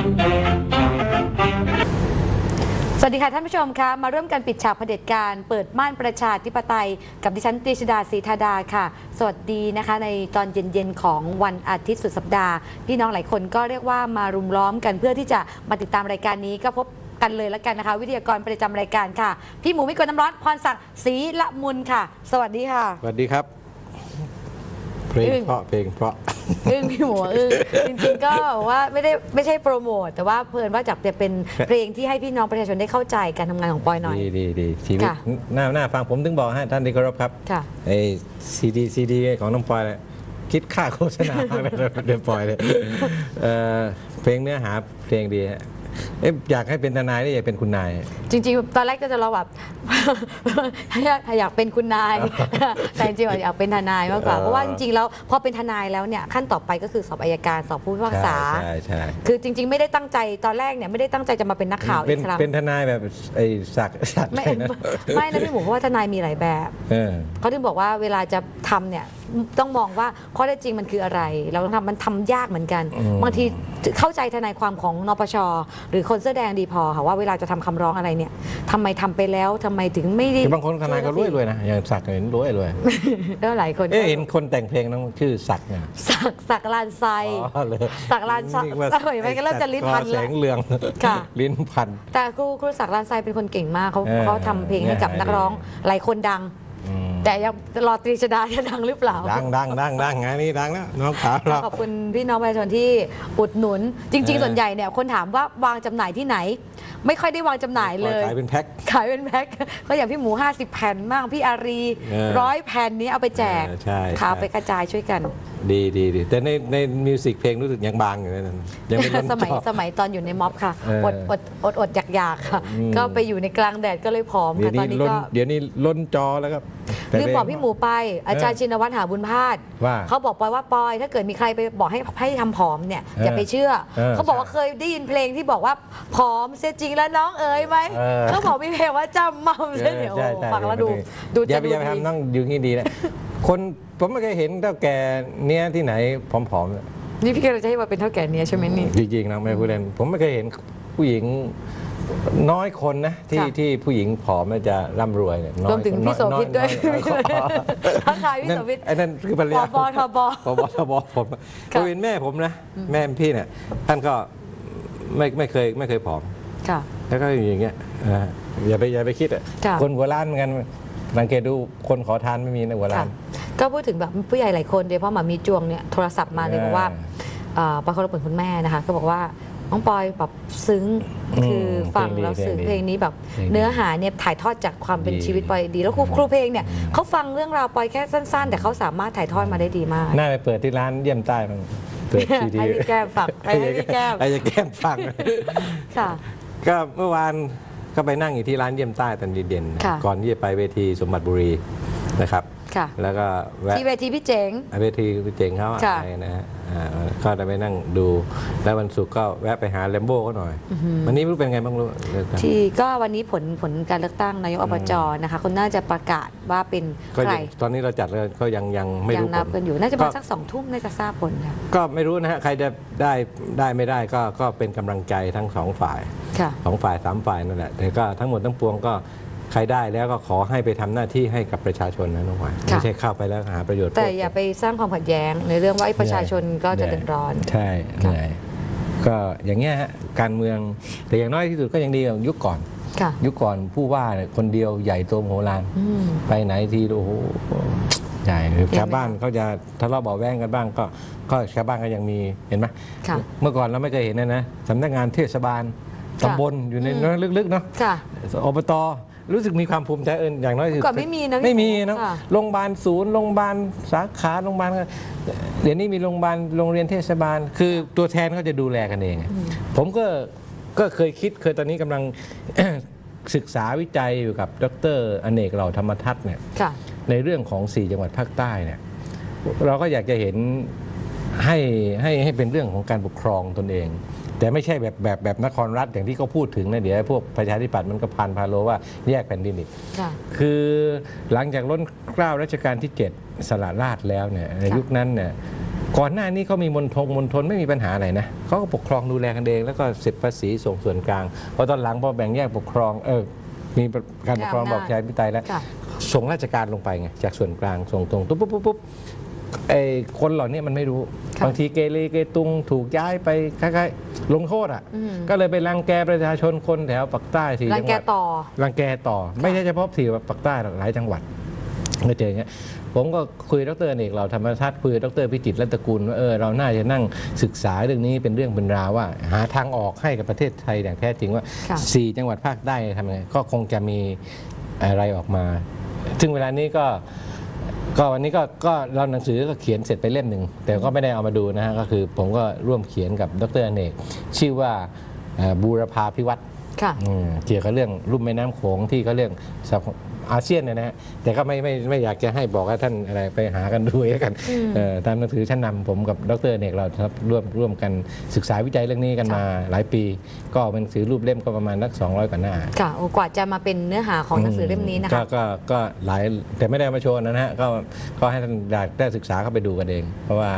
สวัสดีค่ะท่านผู้ชมคะมาร่วมกันปิดฉากเผด็จการเปิดม่านประชาธิปไตยกับดิฉันตรีชฎา ศรีธาดาค่ะสวัสดีนะคะในตอนเย็นๆของวันอาทิตย์สุดสัปดาห์พี่น้องหลายคนก็เรียกว่ามารุมล้อมกันเพื่อที่จะมาติดตามรายการนี้ก็พบกันเลยแล้วกันนะคะวิทยากรประจำรายการค่ะพี่หมูมิกลน้ำร้อนพรศักดิ์ศรีละมุนค่ะสวัสดีค่ะสวัสดีครับเพลงเพราะพี่หมูจริงๆก็ว่าไม่ใช่โปรโมทแต่ว่าเพลินว่าจะเป็นเพลงที่ให้พี่น้องประชาชนได้เข้าใจการทำงานของปอยหน่อยดีชีวิตหน้าฟังผมถึงบอกให้ท่านที่เคารพครับไอ้ซีดีของน้องปอยคิดค่าโฆษณาไปเดินปอยเลยเพลงเนื้อหาเพลงดีอยากให้เป็นทนายได้อยากเป็นคุณนายจริงๆตอนแรกก็จะเราแบบ อยากเป็นคุณนายแต่จริงๆอยากเป็นทนายมากกว่าเพราะว่าจริงๆแล้วพอเป็นทนายแล้วเนี่ยขั้นต่อไปก็คือสอบอัยการสอบผู้พิพากษาใช่คือจริงๆไม่ได้ตั้งใจตอนแรกเนี่ยไม่ได้ตั้งใจจะมาเป็นนักข่าวอีกครั้งเป็นทนายแบบไอ้ศักดิ์ไม่นะพี่หมูเพราะว่าทนายมีหลายแบบเขาถึงบอกว่าเวลาจะทำเนี่ยต้องมองว่าข้อเท็จจริงมันคืออะไรเราต้องทำมันทำยากเหมือนกันบางทีเข้าใจทนายความของนปช.หรือคนเสื้อแดงดีพอค่ะว่าเวลาจะทำคำร้องอะไรเนี่ยทำไมทำไปแล้วทำไมถึงไม่ได้บางคนทนายก็รวยนะอย่างศักดิ์เห็นรวยแล้วหลายคนเห็นคนแต่งเพลงน้องชื่อศักดิ์เนี่ยศักดิ์ลานไซศักดิ์ลานไซเห็นไหมก็เริ่มจะลิ้นพันแสงเรืองลิ้นพันแต่ครูศักดิ์ลานไซเป็นคนเก่งมากเขาทำเพลงให้กับนักร้องหลายคนดังแต่ยังรอตรีชฎาจะดังหรือเปล่าดังไงนี่ดังแล้วน้องขาเราขอบคุณพี่น้องประชาชนที่อุดหนุนจริงๆส่วนใหญ่เนี่ยคนถามว่าวางจำหน่ายที่ไหนไม่ค่อยได้วางจำหน่ายเลยขายเป็นแพ็คก็อย่างพี่หมู50 แผ่นบ้างพี่อารี100 แผ่นนี้เอาไปแจกข่าวไปกระจายช่วยกันดีแต่ในมิวสิกเพลงรู้สึกยังบางอยู่นั่นยังไม่สมัยตอนอยู่ในม็อบค่ะอดอยากค่ะก็ไปอยู่ในกลางแดดก็เลยผอมค่ะตอนนี้ก็เดี๋ยวนี้ล้นจอแล้วครับลืมบอกพี่หมูไปอาจารย์ชินวัตรหาบุญพาสเขาบอกปอยว่าปอยถ้าเกิดมีใครไปบอกให้ทำผอมเนี่ยอย่าไปเชื่อเขาบอกว่าเคยได้ยินเพลงที่บอกว่าผอมเสียจริงแล้วน้องเอ๋ยไหมเขาบอกมีเพลงว่าจำมั่มเสียเดี๋ยวฟังแล้วดูอย่าไปทำนั่งอยู่นี่ดีนะคนผมไม่เคยเห็นเท่าแก่เนี้ยที่ไหนผอมๆนี่พี่กำลังจะให้ว่าเป็นเท่าแก่เนี้ยใช่ไหมนี่จริงๆนะไม่พูดเล่นผมไม่เคยเห็นผู้หญิงน้อยคนนะที่ผู้หญิงผอมจะร่ำรวยรวมถึงพี่โสภิตด้วยทักทายพี่โสภิตไอ้นั่นคือภรรยาปบผมเขาเป็นแม่ผมนะแม่พี่เนี่ยท่านก็ไม่เคยผอมแล้วก็อย่างเงี้ยอย่าไปคิดอ่ะคนหัวล้านเหมือนกันสังเกตดูคนขอทานไม่มีในหัวล้านก็พูดถึงแบบผู้ใหญ่หลายคนโดยเฉพาะหมามีจวงเนี่ยโทรศัพท์มาเลยบอกว่าปอยเคารพคุณแม่นะคะก็บอกว่าน้องปอยแบบซึ้งคือฟังแล้วซึ้งเพลงนี้แบบเนื้อหาเนี่ยถ่ายทอดจากความเป็นชีวิตปอยดีแล้วครูเพลงเนี่ยเขาฟังเรื่องราวปอยแค่สั้นๆแต่เขาสามารถถ่ายทอดมาได้ดีมากน่าไปเปิดที่ร้านเยี่ยมใต้มันเปิดซีดีให้พี่แก้มฟังให้พี่แก้มฟังค่ะก็เมื่อวานก็ไปนั่งอยู่ที่ร้านเยี่ยมใต้ตอนเย็นๆก่อนที่จะไปเวทีสมบัติบุรีนะครับแล้วก็ที่เวทีพี่เจ๋งเขาอะไรนะฮะก็ได้ไปนั่งดูแล้ววันศุกร์ก็แวะไปหาแลมโบ้เขาหน่อยวันนี้รู้เป็นไงบ้างรู้ที่ก็วันนี้ผลการเลือกตั้งนายกอบจนะคะคนน่าจะประกาศว่าเป็นใครตอนนี้เราจัดก็ยังไม่รู้ผลนับกันอยู่น่าจะประมาณสัก2 ทุ่มน่าจะทราบผลค่ะก็ไม่รู้นะฮะใครจะได้ไม่ได้ก็เป็นกำลังใจทั้ง2 ฝ่าย2 ฝ่าย 3 ฝ่ายนั่นแหละแต่ก็ทั้งหมดทั้งปวงก็ใครได้แล้วก็ขอให้ไปทำหน้าที่ให้กับประชาชนนะน้องหวานไม่ใช่เข้าไปแล้วหาประโยชน์แต่อย่าไปสร้างความขัดแย้งในเรื่องว่าประชาชนก็จะเดือดร้อนใช่ก็อย่างเงี้ยฮะการเมืองแต่อย่างน้อยที่สุดก็ยังดีกว่ายุคก่อนผู้ว่าคนเดียวใหญ่โตมโหฬารไปไหนทีโอ้โหใหญ่ชาวบ้านเขาจะทะเลาะเบาะแว้งกันบ้างก็ชาวบ้านก็ยังมีเห็นไหมเมื่อก่อนเราไม่เคยเห็นนะสำนักงานเทศบาลตำบลอยู่ในนั้นลึกๆเนาะอบตรู้สึกมีความภูมิใจอย่างน้อยคือก่อนไม่มีนะโรงพยาบาลศูนย์โรงพยาบาลสาขาโรงพยาบาลเดี๋ยวนี้มีโรงพยาบาลโรงเรียนเทศบาลคือตัวแทนเขาจะดูแลกันเองผมก็เคยคิดตอนนี้กำลังศึกษาวิจัยอยู่กับดร.อเนกเหล่าธรรมทัศน์เนี่ยในเรื่องของ4 จังหวัดภาคใต้เนี่ยเราก็อยากจะเห็นให้เป็นเรื่องของการปกครองตนเองแต่ไม่ใช่แบบนครรัฐอย่างที่เขาพูดถึงนะเดี๋ยวพวกประชาธิปัตย์มันก็พาโลว่าแยกแผ่นดินอีกคือหลังจากล้นเกล้ารัชกาลที่7สละราชแล้วเนี่ยในยุคนั้นเนี่ยก่อนหน้านี้เขามีมณฑลไม่มีปัญหาอะไรนะเขาก็ปกครองดูแลกันเองแล้วก็เสร็จภาษีส่งส่วนกลางพอตอนหลังพอแบ่งแยกปกครองมีการปกครองบอกประชาธิปไตยแล้วส่งราชการลงไปไงจากส่วนกลางส่งตรงปุ๊บไอ้คนเหล่านี้มันไม่รู้บางทีเกเรเกตุงถูกย้ายไปคล้ายๆลงโทษก็เลยไปรังแกประชาชนคนแถวปากใต้4 จังหวัดรังแกต่อไม่ใช่เฉพาะที่ปากใต้หลายจังหวัดก็เจออย่างเงี้ยผมก็คุยดร.เอกเราธรรมทัศน์คุยดร.พิจิตรรัตนกุลว่าเราน่าจะนั่งศึกษาเรื่องนี้เป็นเรื่องเป็นราวว่าหาทางออกให้กับประเทศไทยอย่างแท้จริงว่า4 จังหวัดภาคใต้ทำยังไงก็คงจะมีอะไรออกมาซึ่งเวลานี้ก็วันนี้ก็เราหนังสือก็เขียนเสร็จไปเล่มหนึ่งแต่ก็ไม่ได้เอามาดูนะฮะก็คือผมก็ร่วมเขียนกับดร.เอกชื่อว่าบูรพาภิวัตรเกี่ยวกับเรื่องลุ่มแม่น้ำโขงที่เขาเรื่องอาเซียนเนี่ยนะฮะแต่ก็ไม่อยากจะให้บอกว่าท่านอะไรไปหากันดูแล้วกันตามหนังสือชั้นนำผมกับดร.เอกเราครับร่วมกันศึกษาวิจัยเรื่องนี้กันมาหลายปีก็เป็นหนังสือรูปเล่มก็ประมาณนัก200 กว่าหน้าค่ะกว่าจะมาเป็นเนื้อหาของหนังสือเล่มนี้นะคะก็หลายแต่ไม่ได้มาโชว์นะฮะก็ให้ท่านได้ศึกษาเข้าไปดูกันเองเพราะว่า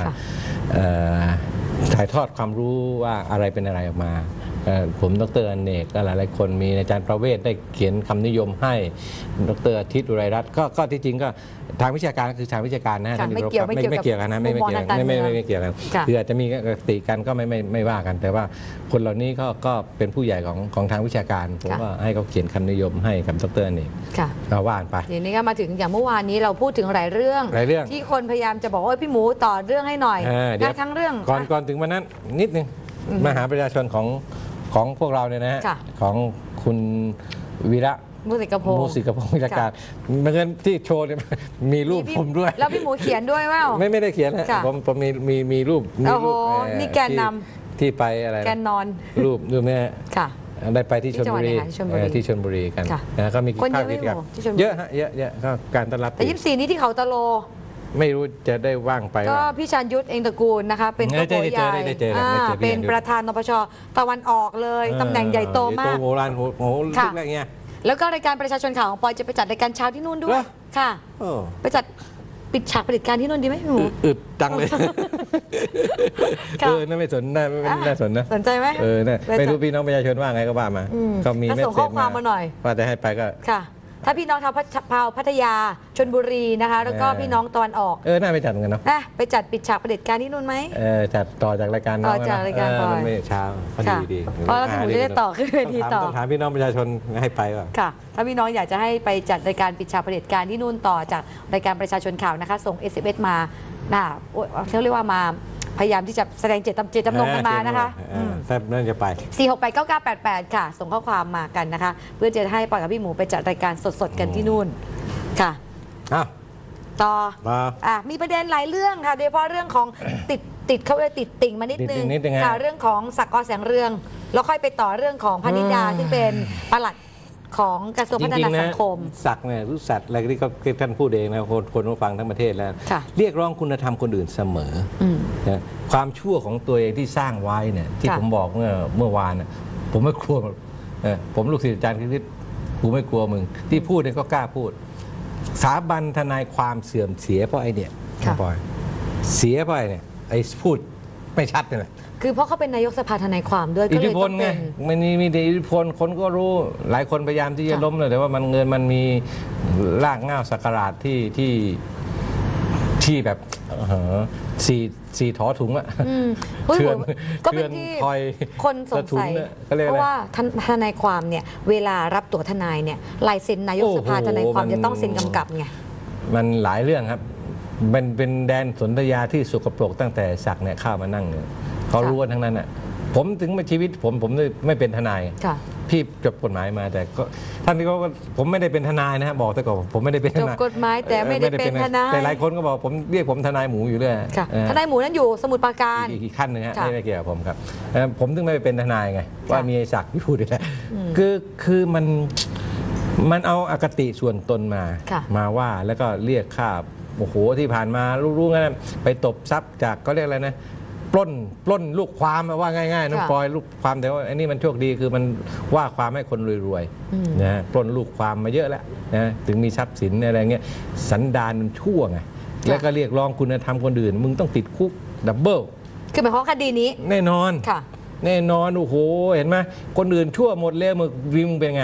ถ่ายทอดความรู้ว่าอะไรเป็นอะไรออกมาผมดร.อเนกหลายคนมีอาจารย์ประเวศได้เขียนคำนิยมให้ดร.อาทิตย์อุไรรัตน์ก็ที่จริงก็ทางวิชาการก็คือทางวิชาการนะไม่เกี่ยวกันนะไม่เกี่ยวกันคืออาจจะมีกติกันก็ไม่ว่ากันแต่ว่าคนเหล่านี้ก็เป็นผู้ใหญ่ของทางวิชาการผมก็ให้เขาเขียนคำนิยมให้กับดร.อเนกก็ว่านไปทีนี้ก็มาถึงอย่างเมื่อวานนี้เราพูดถึงหลายเรื่องที่คนพยายามจะบอกว่าพี่หมูต่อเรื่องให้หน่อยได้ทั้งเรื่องก่อนถึงวันนั้นนิดนึงมหาประชาชนของพวกเราเนี่ยนะฮะของคุณวีระมูสิกพงศ์วิรการเงินที่โชว์เนี่ยมีรูปผมด้วยแล้วพี่หมูเขียนด้วยว่าไม่ได้เขียนนะผมมีรูปนี่แกนนำที่ไปอะไรแกนนอนรูปเนี่ยได้ไปที่ชลบุรีกันนะก็มีคนเยอะเยอะฮะเยอะก็การต้อนรับแต่24นี้ที่เขาตะโลไม่รู้จะได้ว่างไปก็พี่ชัญยุทธเองตระกูลนะคะเป็นตัวใหญ่เป็นประธานนปช.ตะวันออกเลยตำแหน่งใหญ่โตมากโหราณโหอะไรเงี้ยแล้วก็รายการประชาชนข่าวของปอยจะไปจัดรายการเช้าที่นู่นด้วยค่ะไปจัดปิดฉากผลิตการที่นู่นดีไหมหนูอึดจังเลยน่าไม่สนน่าสนนะสนใจไหมไม่รู้พี่น้องประชาชนว่าไงก็ว่ามาก็มีส่งข้อความมาหน่อยว่าจะให้ไปก็ค่ะถ้าพี่น้องชาวพัทยาชลบุรีนะคะแล้วก็พี่น้องตะวันออกน่าไปจัดกันเนาะไปจัดปิดฉากเผด็จการที่นู่นไหมจัดต่อจากรายการต่อจากรายการไม่เช้าพอดีเพราะเราถึงจะได้ต่อขึ้นเวทีต่อต้องถามพี่น้องประชาชนให้ไปก่อนค่ะถ้าพี่น้องอยากจะให้ไปจัดรายการปิดฉากเผด็จการที่นู่นต่อจากรายการประชาชนข่าวนะคะส่ง SMS มาเขาเรียกว่ามาพยายามที่จะแสดงเจตจำนงกันมานะคะแซ่บนั่นจะไป 4689988ค่ะส่งข้อความมากันนะคะเพื่อจะให้ปอยกับพี่หมูไปจัดรายการสดๆกันที่นู่นค่ะต่อมีประเด็นหลายเรื่องค่ะโดยเฉพาะเรื่องของติดเขาเลยติดติ่งมานิดนึงค่ะเรื่องของศักดิ์กรแสงเรืองแล้วค่อยไปต่อเรื่องของพนิดาที่เป็นปลัดของกระทรวงพัฒนาสังคมศักดิ์เนี่ยรู้สัตว์อะไรที่เขาท่านพูดเองนะคนฟังทั้งประเทศแล้วเรียกร้องคุณธรรมคนอื่นเสมอความชั่วของตัวเองที่สร้างไว้เนี่ยที่ผมบอกเมื่อวานผมไม่กลัวผมลูกศิษย์อาจารย์คริสต์กูไม่กลัวมึงที่พูดเนี่ยก็กล้าพูดสถาบันทนายความเสื่อมเสียเพราะไอ้เนี่ยปอยเสียไปเนี่ยไอ้พูดไม่ชัดเลยคือเพราะเขาเป็นนายกสภาทนายความด้วยอิทธิพลไงมันมีอิทธิพลคนก็รู้หลายคนพยายามที่จะล้มเลยแต่ว่ามันเงินมันมีรากเหง้าสักการะที่แบบสี่ถอถุงอะเชื่อนก็เป็นที่คนสงสัยเพราะว่าทนายความเนี่ยเวลารับตัวทนายเนี่ยลายเซ็นนายกสภาทนายความจะต้องเซ็นกำกับไงมันหลายเรื่องครับมันเป็นแดนสนธยาที่สกปรกตั้งแต่ศักดิ์เนี่ยเข้ามานั่งเนี่ยเขารู้กันทั้งนั้นอ่ะผมถึงมาชีวิตผมไม่เป็นทนายพี่จบกฎหมายมาแต่ก็ท่านที่เขาผมไม่ได้เป็นทนายนะฮะบอกแต่ก่อนผมไม่ได้เป็นทนายจบกฎหมายแต่ไม่ได้เป็นทนายแต่หลายคนก็บอกผมเรียกผมทนายหมูอยู่เลยทนายหมูนั้นอยู่สมุทรปราการอีกขั้นหนึ่งฮะไม่เกี่ยวกับผมครับผมถึงไม่เป็นทนายไงว่ามีศักดิ์ที่พูดนี่แหละคือมันเอาอคติส่วนตนมาว่าแล้วก็เรียกค่าโอ้โหที่ผ่านมารู้ๆกันไปตบทรัพย์จากก็เรียกอะไรนะปล้นลูกความว่าง่ายๆน้องปอยลูกความแต่ว่าอันนี้มันโชคดีคือมันว่าความให้คนรวยๆนะปล้นลูกความมาเยอะแล้วนะถึงมีทรัพย์สินอะไรเงี้ยสันดานมันชั่วไงแล้วก็เรียกร้องคุณธรรมคนอื่นมึงต้องติดคุกดับเบิลคือหมายความว่าคดีนี้แน่นอนค่ะแน่นอนโอ้โหเห็นไหมคนอื่นชั่วหมดเลยมึงวิมเป็นไง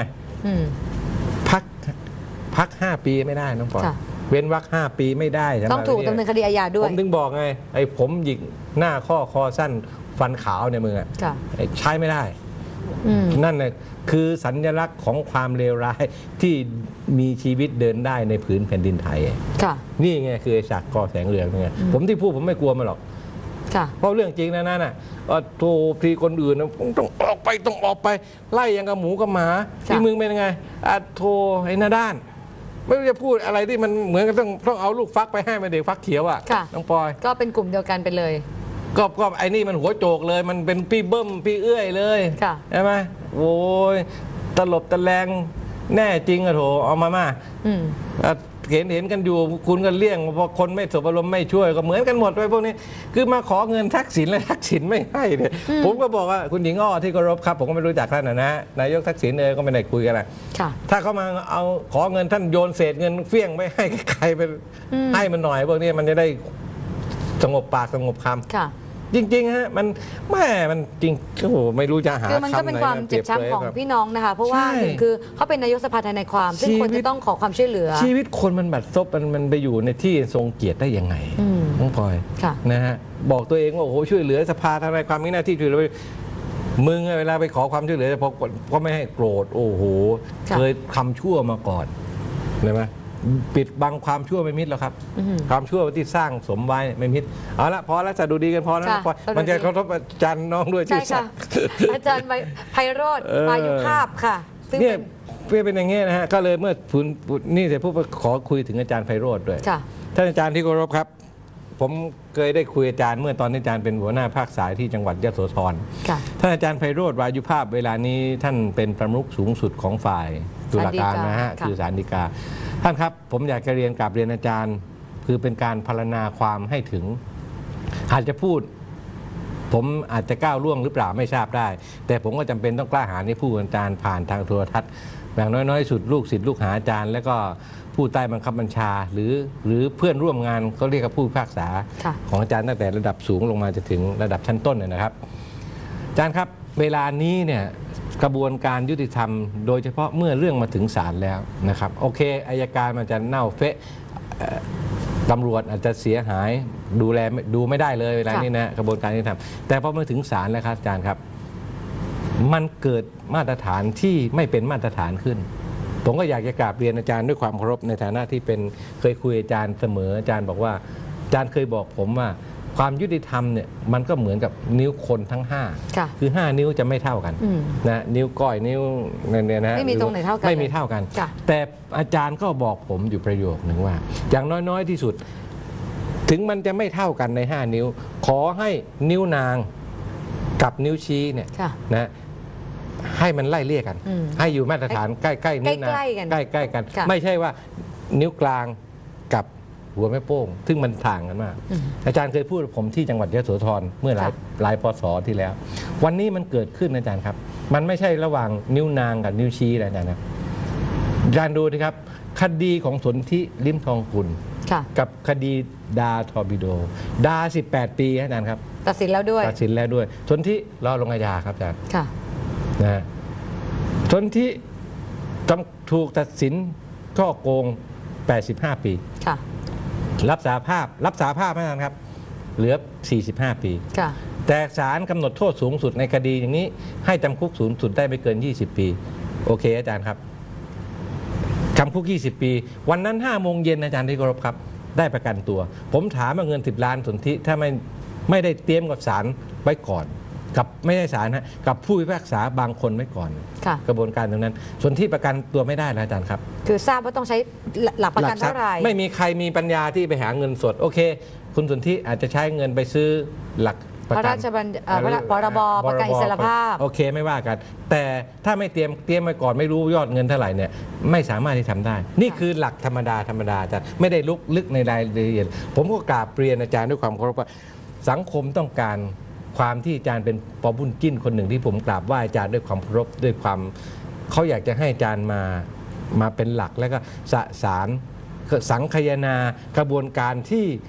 พัก5 ปีไม่ได้น้องปอยเว้นวรรค5 ปีไม่ได้ต้องถูกดำเนินคดีอาญาด้วยผมถึงบอกไงไอ้ผมหยิกหน้าข้อคอสั้นฟันขาวเนี่ยมึงอ่ะใช้ไม่ได้นั่นแหละคือสัญลักษณ์ของความเลวร้ายที่มีชีวิตเดินได้ในผืนแผ่นดินไทยนี่ไงคือไอ้ฉากกอแสงเหลืองไงผมที่พูดผมไม่กลัวมันหรอกเพราะเรื่องจริงนะนั่นน่ะโทรพีคนอื่นต้องออกไปไล่ยังกับหมูกับหมาที่มึงเป็นยังไงโทรไอ้หน้าด้านไม่รู้จะพูดอะไรที่มันเหมือนกับต้องเอาลูกฟักไปให้มันเด็กฟักเขียวอ่ะน้องปอยก็เป็นกลุ่มเดียวกันไปเลยก็ไอ้นี่มันหัวโจกเลยมันเป็นพี่เบิ้มพี่เอื้อยเลยใช่ไหมโว้ยตลบตะแลงแน่จริงอะโถเอามาเห็นกันอยู่คุณก็เลี่ยงพอคนไม่สบอารมณ์ไม่ช่วยก็เหมือนกันหมดไปพวกนี้คือมาขอเงินทักษิณและทักษิณไม่ให้เนี่ยผมก็บอกว่าคุณหญิงอ้อที่เคารพครับผมก็ไม่รู้จักท่านนะนายกทักษิณก็ไม่ได้คุยกันนะถ้าเขามาเอาขอเงินท่านโยนเศษเงินเฟี้ยงไม่ให้ใครไปให้มันหน่อยพวกนี้มันจะได้สงบปากสงบคำจริงๆฮะมันจริงโอ้โหไม่รู้จะหาคือมันก็เป็นความเจ็บช้ำของพี่น้องนะคะเพราะว่าหนึ่งคือเขาเป็นนายกสภาทนายความซึ่งควรจะต้องขอความช่วยเหลือชีวิตคนมันบัดซบมันไปอยู่ในที่ทรงเกียรติได้ยังไงน้องพลอยนะฮะบอกตัวเองว่าโอ้โหช่วยเหลือสภาทนายความมีหน้าที่ช่วยเหลือมึงเวลาไปขอความช่วยเหลือเพราะไม่ให้โกรธโอ้โหเคยทำชั่วมาก่อนใช่ไหมปิดบังความชั่วไม่มิดหรอกครับความชั่วที่สร้างสมไว้ไม่มิดเอาละพอแล้วจะดูดีกันพอแล้วมันจะกระทบอาจารย์น้องด้วยชื่อสัตว์อาจารย์ไพโรจน์มายุภาพค่ะเนี่ยเพื่อเป็นอย่างงี้นะฮะก็เลยเมื่อนี่เสร็จผู้ขอคุยถึงอาจารย์ไพโรจน์ด้วยท่านอาจารย์ที่เคารพครับผมเคยได้คุยอาจารย์เมื่อตอนอาจารย์เป็นหัวหน้าภาคสายที่จังหวัดยโสธรท่านอาจารย์ไพโรจน์วายุภาพเวลานี้ท่านเป็นประมุขสูงสุดของฝ่ายตุลาการนะฮะคือศาลฎีกาท่านครับผมอยากจะเรียนกับเรียนอาจารย์คือเป็นการพรรณนาความให้ถึงอาจจะพูดผมอาจจะก้าวล่วงหรือเปล่าไม่ทราบได้แต่ผมก็จำเป็นต้องกล้าหาญให้ผู้อาจารย์ผ่านทางโทรทัศน์อย่างน้อยๆสุดลูกศิษย์ลูกหาอาจารย์แล้วก็ผู้ใต้บังคับบัญชาหรือเพื่อนร่วมงานเขาเรียกว่าผู้พิพากษาของอาจารย์ตั้งแต่ระดับสูงลงมาจะถึงระดับชั้นต้นนะครับอาจารย์ครับเวลานี้เนี่ยกระบวนการยุติธรรมโดยเฉพาะเมื่อเรื่องมาถึงศาลแล้วนะครับโอเคอัยการมันจะเน่าเฟะตำรวจอาจจะเสียหายดูไม่ได้เลยเวลานี้นะกระบวนการยุติธรรมแต่พอมาถึงศาลแล้วครับอาจารย์ครับมันเกิดมาตรฐานที่ไม่เป็นมาตรฐานขึ้นผมก็อยากจะกราบเรียนอาจารย์ด้วยความเคารพในฐานะที่เป็นเคยคุยอาจารย์เสมออาจารย์บอกว่าอาจารย์เคยบอกผมว่าความยุติธรรมเนี่ยมันก็เหมือนกับนิ้วคนทั้ง5คือ5นิ้วจะไม่เท่ากันนะนิ้วก้อยนิ้วเนี่ยนะไม่มีตรงไหนเท่ากันไม่มีเท่ากันแต่อาจารย์ก็บอกผมอยู่ประโยคหนึ่งว่าอย่างน้อยๆที่สุดถึงมันจะไม่เท่ากันใน5นิ้วขอให้นิ้วนางกับนิ้วชี้เนี่ยนะให้มันไล่เลี่ยกันให้อยู่มาตรฐานใกล้ๆนิ้วนางใกล้ๆกันไม่ใช่ว่านิ้วกลางกับหัวแม่โป้งซึ่งมันต่างกันมากอาจารย์เคยพูดผมที่จังหวัดยโสธรเมื่อหลายพศที่แล้ววันนี้มันเกิดขึ้นอาจารย์ครับมันไม่ใช่ระหว่างนิ้วนางกับนิ้วชี้นะอาจารย์นะอาจารย์ดูสิครับคดีของสนธิลิ้มทองกุลกับคดีดาทอร์ปิโดดา18 ปีอาจารย์ครับตัดสินแล้วด้วยสนธิรอลงอาญาครับอาจารย์นะสนธิถูกตัดสินช่อโกง85 ปีรับสาภาพไม่ทันครับเหลือ45 ปีแต่ศาลกำหนดโทษสูงสุดในคดีอย่างนี้ให้จำคุกสูงสุดได้ไม่เกิน20 ปีโอเคอาจารย์ครับจำคุก20 ปีวันนั้น5 โมงเย็นอาจารย์ที่เคารพครับได้ประกันตัวผมถามว่าเงิน10 ล้านสนธิถ้าไม่ได้เตรียมกับศาลไว้ก่อนกับไม่ได้ศาลนะกับผู้พิพากษาบางคนไว้ก่อนกระบวนการตรงนั้นส่วนที่ประกันตัวไม่ได้แล้วอาจารย์ครับคือทราบว่าต้องใช้หลักประกันเท่าไหร่ไม่มีใครมีปัญญาที่ไปหาเงินสดโอเคคุณสนธิอาจจะใช้เงินไปซื้อหลักพระราชบัญญัติพรบประกันอิสรภาพโอเคไม่ว่ากันแต่ถ้าไม่เตรียมไว้ก่อนไม่รู้ยอดเงินเท่าไหร่เนี่ยไม่สามารถที่ทำได้นี่คือหลักธรรมดาอาจารย์ไม่ได้ลึกในรายละเอียดผมก็กราบเรียนอาจารย์ด้วยความเคารพว่าสังคมต้องการความที่อาจารย์เป็นปอบุญจิ้นคนหนึ่งที่ผมกราบไหว้อาจารย์ด้วยความเคารพด้วยความเขาอยากจะให้อาจารย์มาเป็นหลักแล้วก็สารสังคายนากระบวนการที่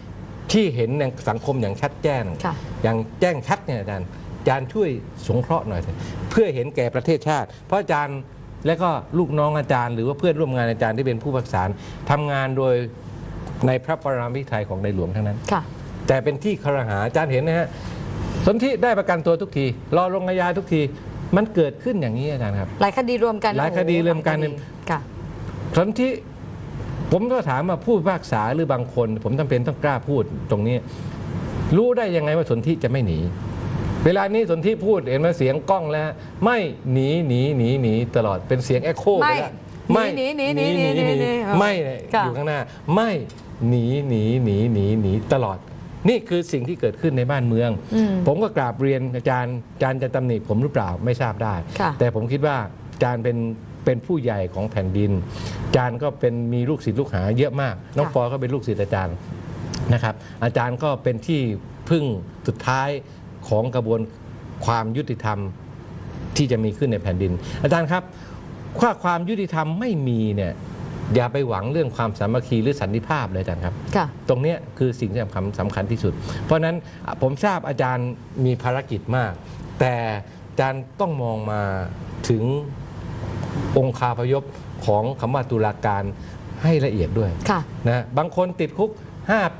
ที่เห็นในสังคมอย่างชัดแจ้งค่ะอย่างแจ้งชัดเนี่ยอาจารย์ช่วยสงเคราะห์หน่อยเถอะเพื่อเห็นแก่ประเทศชาติ เพราะอาจารย์และก็ลูกน้องอาจารย์หรือว่าเพื่อนร่วมงานอาจารย์ที่เป็นผู้พักษาทำงานโดยในพระปรมาภิไธยของในหลวงทั้งนั้นค่ะแต่เป็นที่ครหาอาจารย์เห็นนะฮะสนธิได้ประกันตัวทุกทีรอลงอาญาทุกทีมันเกิดขึ้นอย่างนี้อาจารย์ครับหลายคดีรวมกันหลายคดีรวมกันค่ะสนธิผมก็ถามว่าผู้พิพากษาหรือบางคน ผมจำเป็นต้องกล้าพูดตรงนี้ รู้ได้ยังไงว่าสนธิจะไม่หนี เวลานี้สนธิพูดเห็นไหมเสียงกล้องแล้วไม่หนีตลอดเป็นเสียงเอ็โคไปแล้วไม่ไม่หนีไม่อยู่ข้างหน้าไม่หนีตลอด นี่คือสิ่งที่เกิดขึ้นในบ้านเมือง ผมก็กราบเรียนอาจารย์จะตำหนิผมหรือเปล่าไม่ทราบได้ค่ะแต่ผมคิดว่าอาจารย์เป็นผู้ใหญ่ของแผ่นดินอาจารย์ก็เป็นมีลูกศิษย์ลูกหาเยอะมากน้องปอก็เป็นลูกศิษย์อาจารย์นะครับ อาจารย์ก็เป็นที่พึ่งสุดท้ายของกระบวนความยุติธรรมที่จะมีขึ้นในแผ่นดิน อาจารย์ครับถ้าความยุติธรรมไม่มีเนี่ยอย่าไปหวังเรื่องความสามัคคีหรือสันติภาพเลยอาจารย์ครับค่ะตรงนี้คือสิ่งที่สำคัญที่สุด เพราะฉะนั้นผมทราบอาจารย์มีภารกิจมาก แต่อาจารย์ต้องมองมาถึงองคาพยพของคำว่าตุลาการให้ละเอียดด้วยค่ะนะบางคนติดคุก 5 ปี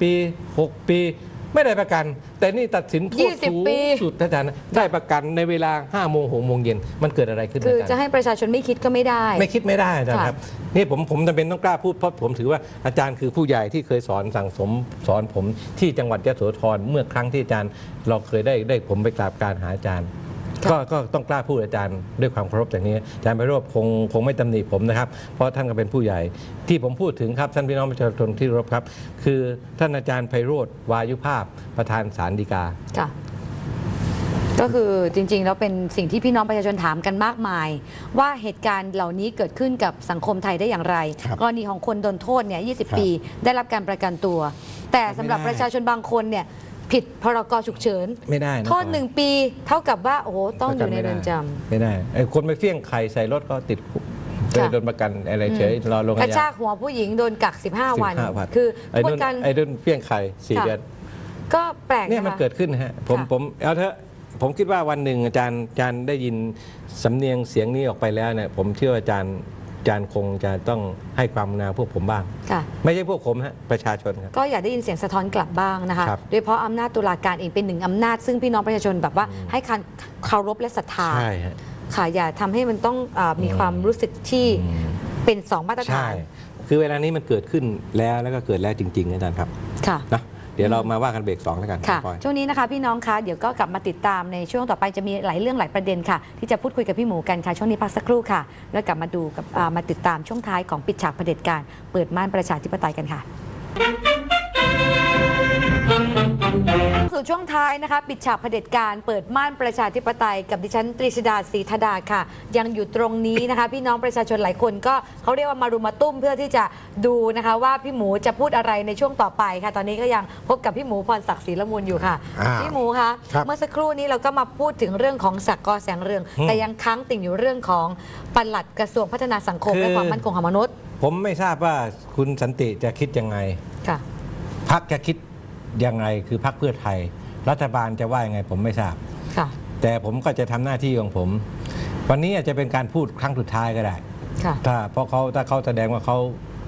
6 ปีไม่ได้ประกัน แต่นี่ตัดสินโทษสูง 20 ปีสุดอาจารย์ได้ประกันในเวลา 5 โมง 6 โมงเย็นมันเกิดอะไรขึ้นคืออาจารย์จะให้ประชาชนไม่คิดก็ไม่ได้ไม่คิดไม่ได้อาจารย์ค่ะครับนี่ผมจำเป็นต้องกล้าพูดเพราะผมถือว่าอาจารย์คือผู้ใหญ่ที่เคยสอนสั่งสอนผมที่จังหวัดยโสธรเมื่อครั้งที่อาจารย์เราเคยได้ผมไปกราบการหาอาจารย์ ก็ต้องกล้าพูดอาจารย์ด้วยความเคารพอย่างนี้อาจารย์ไพโรจน์คงไม่ตำหนิผมนะครับเพราะท่านก็เป็นผู้ใหญ่ที่ผมพูดถึงครับท่านพี่น้องประชาชนที่เคารพครับคือท่านอาจารย์ไพโรจน์วายุภาพประธานศาลฎีกาค่ะ ก็คือจริงๆแล้วเป็นสิ่งที่พี่น้องประชาชนถามกันมากมาย ว่าเหตุการณ์เหล่านี้เกิดขึ้นกับสังคมไทยได้อย่างไรครับกรณีของคนโดนโทษเนี่ยครับ 20 ปีได้รับการประกันตัว แต่สำหรับไม่ได้ประชาชนบางคนเนี่ยผิดพรกฉุกเฉินไม่ได้นะโทษ1 ปีเท่ากับว่าโอ้โหต้องอยู่ในเรือนจำไม่ได้ไอ้คนไปเฟี้ยงไข่ใส่รถก็ติดคุกค่ะโดนประกันอะไรเฉยรอลงกระอาญาชากหัวผู้หญิงโดนกัก 15 วัน 15 วันคือไอ้พูดนุ่นกันไอ้นุ่นเฟี้ยงไข่4 เดือนก็แปลกเนี่ยมันนะคะเกิดขึ้นนะฮะผมค่ะผมเอาเถอะผมคิดว่าวันหนึ่งอาจารย์ได้ยินสำเนียงเสียงนี้ออกไปแล้วเนี่ยผมเชื่อว่าอาจารย์คงจะต้องให้ความกรุณาพวกผมบ้างค่ะไม่ใช่พวกผมฮะประชาชนครับก็อยากได้ยินเสียงสะท้อนกลับบ้างนะคะครับโดยเฉพาะอำนาจตุลาการเองเป็นหนึ่งอำนาจซึ่งพี่น้องประชาชนแบบว่าให้การเคารพและศรัทธาใช่ฮะค่ะอย่าทำให้มันต้องมีความรู้สึกที่เป็นสองมาตรฐาใช่นคือเวลานี้มันเกิดขึ้นแล้วก็เกิดแล้วจริงๆอาจารย์ครับค่ะนะเดี๋ยวเรามาว่ากันเบรก2แล้วกันค่ะปอยช่วงนี้นะคะพี่น้องคะเดี๋ยวก็กลับมาติดตามในช่วงต่อไปจะมีหลายเรื่องหลายประเด็นค่ะ ที่จะพูดคุยกับพี่หมูกันค่ะช่วงนี้พักสักครู่ค่ะ แล้วกลับมาดูกับมาติดตามช่วงท้ายของปิดฉากเผด็จการเปิดม่านประชาธิปไตยกันค่ะสู่ช่วงท้ายนะคะปิดฉากเผด็จการเปิดม่านประชาธิปไตยกับดิฉันตรีชดาศรีธดาค่ะ ยังอยู่ตรงนี้นะคะ พี่น้องประชาชนหลายคนก็เขาเรียกว่ามารุมมาตุ้มเพื่อที่จะดูนะคะว่าพี่หมูจะพูดอะไรในช่วงต่อไปค่ะ ตอนนี้ก็ยังพบกับพี่หมูพรศักดิ์ศรีละมูลอยู่ค่ะ พี่หมูคะครับเมื่อสักครู่นี้เราก็มาพูดถึงเรื่องของศักดิ์กแสงเรือง แต่ยังค้างติ่งอยู่เรื่องของปลัดกระทรวงพัฒนาสังคมและความมั่นคงของมนุษย์ผมไม่ทราบว่าคุณสันติจะคิดยังไงค่ะพรรคจะคิดยังไงคือพรรคเพื่อไทย รัฐบาลจะว่ายังไงผมไม่ทราบค่ะแต่ผมก็จะทำหน้าที่ของผม วันนี้อาจจะเป็นการพูดครั้งสุดท้ายก็ได้ค่ะถ้าเขาแสดงว่าเขา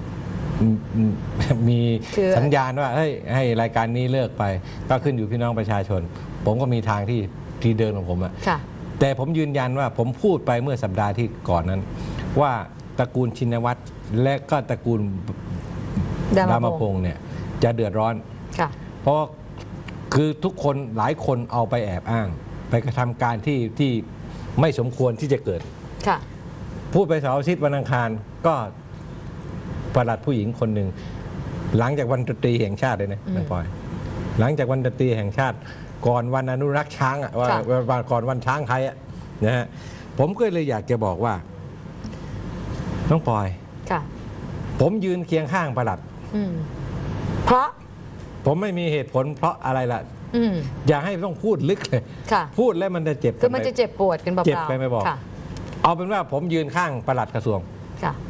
มีคือสัญญาณว่าให้รายการนี้เลิกไป ก็ขึ้นอยู่พี่น้องประชาชน ผมก็มีทางที่เดินของผมอะค่ะแต่ผมยืนยันว่าผมพูดไปเมื่อสัปดาห์ที่ก่อนนั้น ว่าตระกูลชินวัตรและก็ตระกูลดามพงษ์รามพงษ์เนี่ยจะเดือดร้อนค่ะเพราะคือทุกคนหลายคนเอาไปแอบอ้าง ไปกระทำการที่ไม่สมควรที่จะเกิดค่ะพูดไปเสาร์อาทิตย์วันอังคารก็ประหลัดผู้หญิงคนหนึ่ง หลังจากวันดนตรีแห่งชาติเลยนะน้องปอย หลังจากวันดนตรีแห่งชาติ ก่อนวันอนุรักษ์ช้างอ่ะว่าค่ะว่าก่อนวันช้างไทยอ่ะนะฮะผมก็เลยอยากจะบอกว่าน้องปอยค่ะผมยืนเคียงข้างประหลัดอืมเพราะผมไม่มีเหตุผลเพราะอะไรล่ะอืมอย่าให้ต้องพูดลึกเลยค่ะพูดแล้วมันจะเจ็บคือมันจะเจ็บปวดกันเปล่าๆเจ็บไปไม่บอกค่ะเอาเป็นว่าผมยืนข้างปลัดกระทรวงค่ะ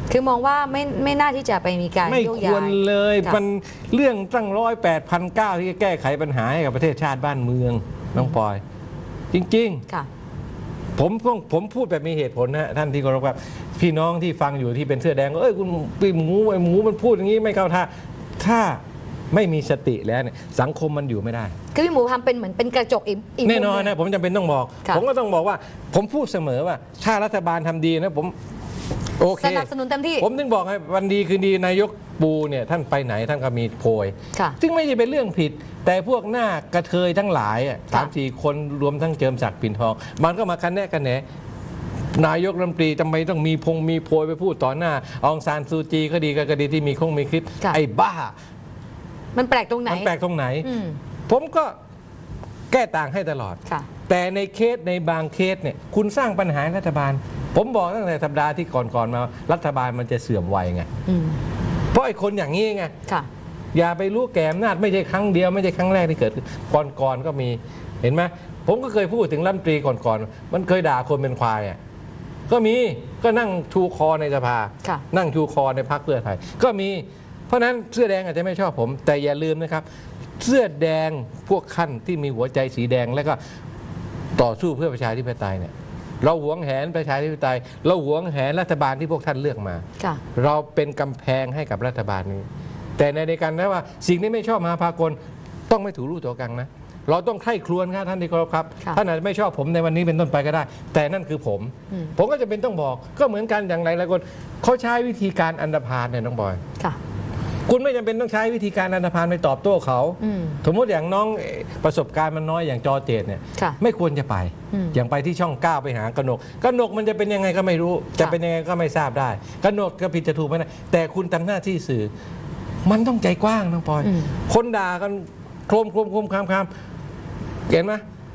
คือมองว่าไม่น่าที่จะไปมีการไม่โยกคย้ายวรเลยค่ะมันเรื่องตั้ง108,900ที่จะแก้ไขปัญหาให้กับประเทศชาติบ้านเมืองน้องปอย จริงค่ะๆ ผมพูดแบบมีเหตุผลนะท่านที่เคารพครับพี่น้องที่ฟังอยู่ที่เป็นเสื้อแดงเอ้ยคุณปีหมูไอ้หมูมันพูดอย่างนี้ไม่เข้าท่าถ้าไม่มีสติแล้วเนี่ยสังคมมันอยู่ไม่ได้คือพี่หมูทำเป็นเหมือนเป็นกระจกอีกแน่นอนมุมหงนะผมจำเป็นต้องบอกค่ะผมก็ต้องบอกว่า ผมพูดเสมอว่าถ้ารัฐบาลทำดีนะผมโอเคสนับสนุนเต็มที่ผมถึงบอกให้วันดีคืนดีนายกปูเนี่ยท่านไปไหนท่านก็มีโพยค่ะซึ่งไม่ใช่เป็นเรื่องผิด แต่พวกหน้ากระเทยทั้งหลายอ่ะค่ะ 3-4 คนรวมทั้งเจิมศักดิ์ปิ่นทอง มันก็มาคะแนนกันแหนนายกรัฐมนตรีจำเป็นต้องมีโพยไปพูดต่อหน้าองซานซูจีก็ดีก็ดีที่มีมีคลิปค่ะไอ้บ้ามันแปลกตรงไหนมันแปลกตรงไหนอืมผมก็แก้ต่างให้ตลอดค่ะแต่ในเคสในบางเคสเนี่ยคุณสร้างปัญหาให้รัฐบาล ผมบอกตั้งแต่สัปดาห์ที่ก่อนมารัฐบาลมันจะเสื่อมวัยไงอืมเพราะไอ้คนอย่างนี้ไงค่ะอย่าไปรู้แก่อำนาจไม่ใช่ครั้งเดียวไม่ใช่ครั้งแรกที่เกิดขึ้นก่อนก็มีเห็นไหมผมก็เคยพูดถึงรัฐมนตรีก่อนมันเคยด่าคนเป็นควายอ่ะก็มีก็นั่งชูคอในสภาค่ะนั่งชูคอในพรรคเพื่อไทยก็มีเพราะฉะนั้นเสื้อแดงอาจจะไม่ชอบผม แต่อย่าลืมนะครับ เสื้อแดงพวกขั้นที่มีหัวใจสีแดงแล้วก็ต่อสู้เพื่อประชาธิปไตยเนี่ยเราหวงแหนประชาธิปไตยเราหวงแหนรัฐบาลที่พวกท่านเลือกมาค่ะเราเป็นกำแพงให้กับรัฐบาลนี้ แต่ในการนะว่าสิ่งที่ไม่ชอบมหาภากลต้องไม่ถูรูตัวกังนะ เราต้องใคร่ครวญครับท่านที่เคารพครับค่ะท่านอาจจะไม่ชอบผมในวันนี้เป็นต้นไปก็ได้ แต่นั่นคือผม ผมก็จะเป็นต้องบอกก็เหมือนกันอย่างไรหลายคนเขาใช้วิธีการอันธพาลเนี่ยน้องบอยค่ะคุณไม่จำเป็นต้องใช้วิธีการอันธพาลไปตอบโต้เขาอืมสมมติอย่างน้องประสบการณ์มันน้อยอย่างจอเจตเนี่ยค่ะไม่ควรจะไปอืมอย่างไปที่ช่อง 9 ไปหากนกมันจะเป็นยังไงก็ไม่รู้ จะเป็นยังไงก็ไม่ทราบได้กนกก็ผิดจะถูกไม่ได้แต่คุณทำหน้าที่สื่อ มันต้องใจกว้างน้องปอยอืมคนด่ากันโครมคามเห็นไหม